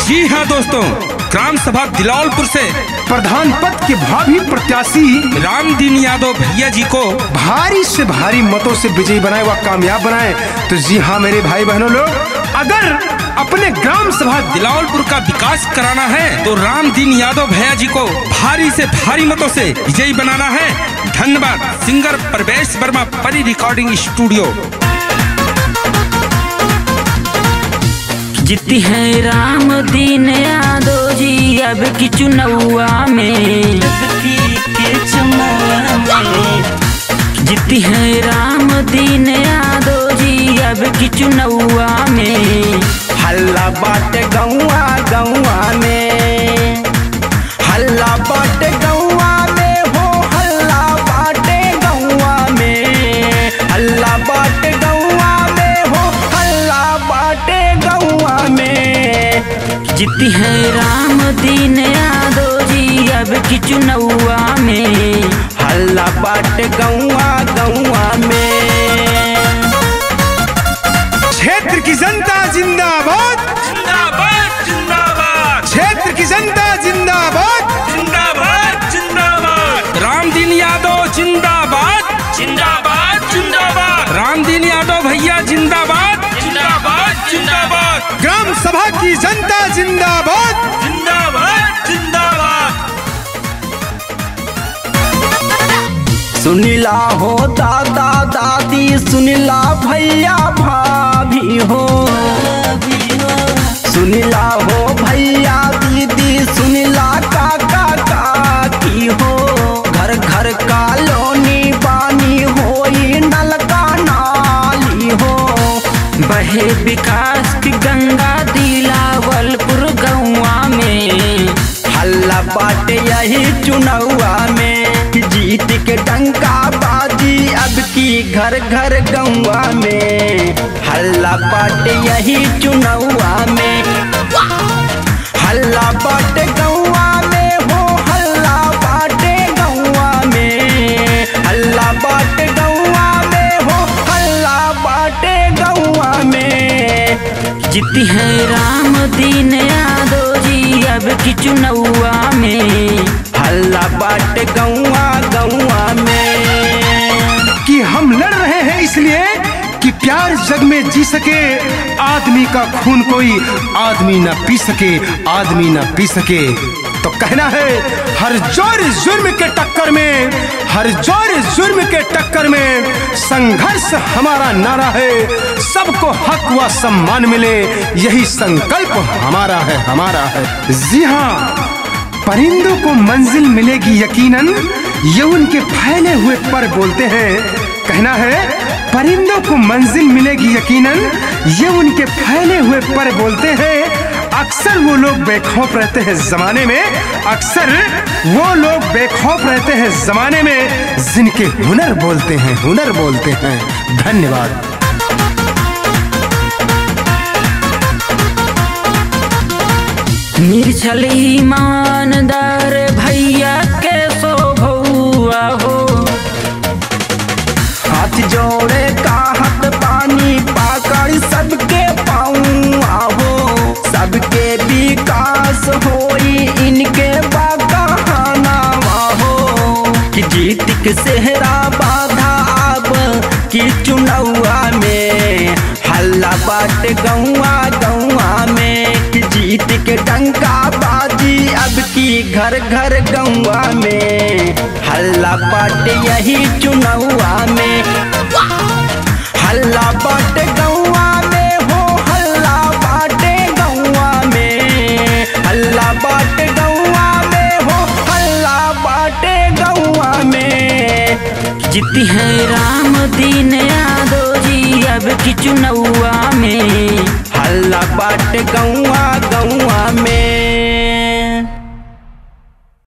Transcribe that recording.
जी हाँ दोस्तों, ग्राम सभा दिलावलपुर से प्रधान पद के भावी प्रत्याशी रामदीन यादव भैया जी को भारी से भारी मतों से विजयी बनाए व कामयाब बनाए। तो जी हाँ मेरे भाई बहनों लोग, अगर अपने ग्राम सभा दिलावलपुर का विकास कराना है तो रामदीन यादव भैया जी को भारी से भारी मतों से विजयी बनाना है। धन्यवाद। सिंगर प्रवेश वर्मा, परी रिकॉर्डिंग स्टूडियो। जीती है रामदीन यादव जी अब की चुनावा में, जीती है रामदीन यादव जी अब की चुनावा में। हल्ला बाट गौआ गौआ में, हल्ला बाट गौआ में हो, हल्ला बाटे गौआ में, हल्ला बाट गौआ में हो, हल्ला बाटे गौआ में। जीती है रामदीन यादव जी अब की चुनावा में, हल्ला बाट गौआ गौआ में। क्षेत्र की जनता जिंदाबाद, जिंदाबाद जिंदाबाद। क्षेत्र की जनता जिंदाबाद, जिंदाबाद जिंदाबाद। रामदीन यादव जिंदाबाद, जिंदाबाद जिंदाबाद। रामदीन यादव भैया जिंदाबाद, जिंदाबाद जिंदाबाद। ग्राम सभा की जनता जिंदाबाद, जिंदाबाद जिंदाबाद। सुनिला हो दादा दादी, सुनिला भैया भाभी हो, सुनिला हो भैया दीदी, सुनिला काका काकी हो। घर घर कॉलोनी पानी होई, नलका नाली हो। बहे विकास की गंगा दिलावलपुर गौआ में। हल्ला बाट यही चुनावा में, जीत के डंका बाजी अब की घर घर गौआ में। हल्ला बाट यही चुनावा में, हल्ला बाट गौआ में हो, हल्ला बाटे गौआ में, हल्ला बाट गौआ में हो, हल्ला बाटे गौआ में। जीती है रामदीन यादव जी अब की चुनावा में। हल्ला बाट गौआ गौआ में। कि हम लड़ रहे हैं इसलिए कि प्यार जग में जी सके, आदमी का खून कोई आदमी न पी सके, आदमी न पी सके। तो कहना है हर जोर जुर्म के टक्कर में, हर जोर जुर्म के टक्कर में संघर्ष हमारा नारा है। सबको हक व सम्मान मिले, यही संकल्प हमारा है, हमारा है। जी हाँ, परिंदों को मंजिल मिलेगी यकीनन, ये उनके फैले हुए पर बोलते हैं। कहना है परिंदों को मंजिल मिलेगी यकीनन, ये उनके फैले हुए पर बोलते हैं। अक्सर वो लोग बेखौफ रहते हैं जमाने में, अक्सर वो लोग बेखौफ रहते हैं जमाने में, जिनके हुनर बोलते हैं, हुनर बोलते हैं। धन्यवाद। निर्छल ईमानदार भैया के सो भौआ हो। हाथ जोड़े का हाथ पानी पाकर सबके पाऊँ हो। सबके विकास होई इनके बहाना हो। कि जीत के सेहरा बाधा अब की चुनावा में। हल्ला बाट गौआ गौआ में, कि जीत के डंका बाजी अब की घर घर गौआ में। हल्ला बाट यही चुनावा में, हल्ला बाट गौआ में हो, हल्ला बाटे गौआ में, हल्ला बाट गौआ में हो, हल्ला बाटे गौआ में। जीती है रामदीन यादव जी अब की चुनावा में। हल्ला बाट गौआ गौआ में।